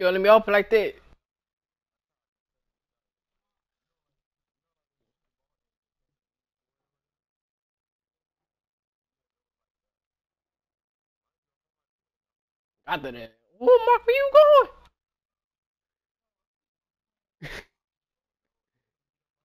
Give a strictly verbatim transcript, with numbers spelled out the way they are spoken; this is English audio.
Yo, let me open like that. After that. What mark where you going?